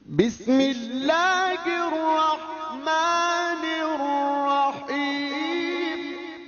بسم اللہ الرحمن الرحیم۔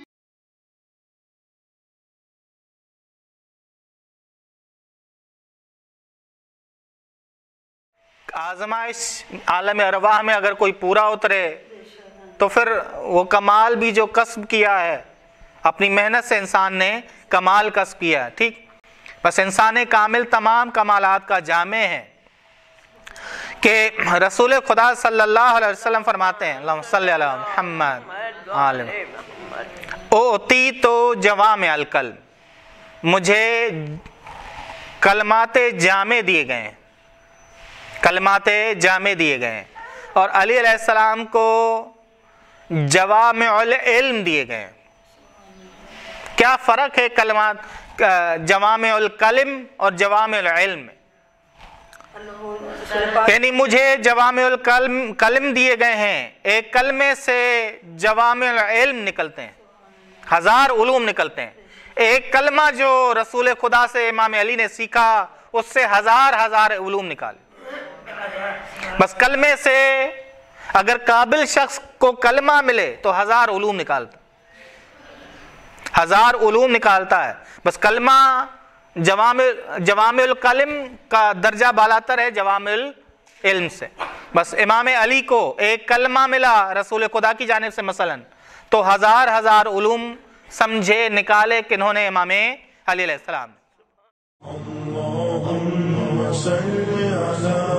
آزمائش عالم ارواح میں اگر کوئی پورا اترے تو پھر وہ کمال بھی جو کسب کیا ہے، اپنی محنت سے انسان نے کمال کسب کیا ہے، ٹھیک۔ بس انسان کامل تمام کمالات کا جامع ہے کہ رسول خدا صلی اللہ علیہ وسلم فرماتے ہیں، اللہم صلی علی محمد عالم اوتی تو جوامع الکلم، مجھے کلمات جامع دیے گئے ہیں، کلمات جامع دیے گئے ہیں، اور علی علیہ السلام کو جوامع العلم دیے گئے ہیں۔ کیا فرق ہے کلمات جوامع الکلم اور جوامع العلم؟ یعنی مجھے جوامع الکلم دیے گئے ہیں، ایک کلمے سے جوامع العلم نکلتے ہیں، ہزار علوم نکلتے ہیں۔ ایک کلمہ جو رسول خدا سے امام علی نے سیکھا، اس سے ہزار علوم نکالے۔ بس کلمے سے اگر قابل شخص کو کلمہ ملے تو ہزار علوم نکالتا، ہزار علوم نکالتا ہے۔ بس کلمہ جوامع الکلم کا درجہ بالاتر ہے جوامع العلم سے۔ بس امام علی کو ایک کلمہ ملا رسول خدا کی جانب سے مثلا، تو ہزار علوم سمجھے نکالے کنہوں نے؟ امام علی علیہ السلام۔